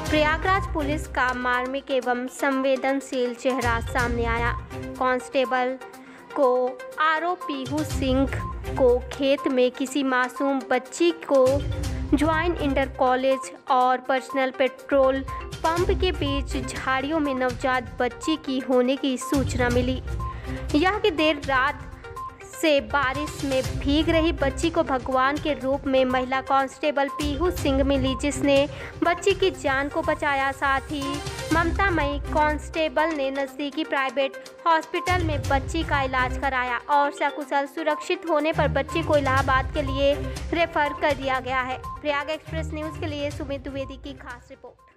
Prayagraj police का मार्मिक एवं संवेदनशील चेहरा सामने आया। कांस्टेबल को आरोपी पीहू सिंह को खेत में किसी मासूम बच्ची को ज्वाइन इंटर कॉलेज और पर्सनल पेट्रोल पंप के बीच झाड़ियों में नवजात बच्ची की होने की सूचना मिली। यह कि देर रात से बारिश में भीग रही बच्ची को भगवान के रूप में महिला कांस्टेबल पीहू सिंह मिली, जिसने बच्ची की जान को बचाया। साथ ही ममतामयी कांस्टेबल ने नज़दीकी प्राइवेट हॉस्पिटल में बच्ची का इलाज कराया और सकुशल सुरक्षित होने पर बच्ची को इलाहाबाद के लिए रेफर कर दिया गया है। प्रयाग एक्सप्रेस न्यूज़ के लिए सुमित द्विवेदी की खास रिपोर्ट।